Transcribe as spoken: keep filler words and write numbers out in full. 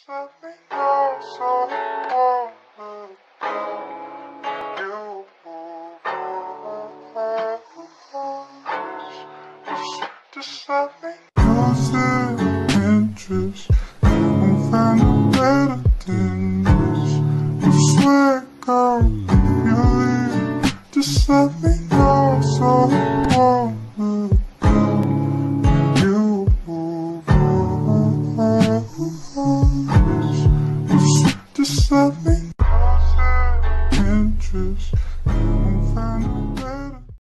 let me know so I wanna you. Just let me lose the interest. You won't find a better than this. You swear, girl, you leave. Just let me know so I wanna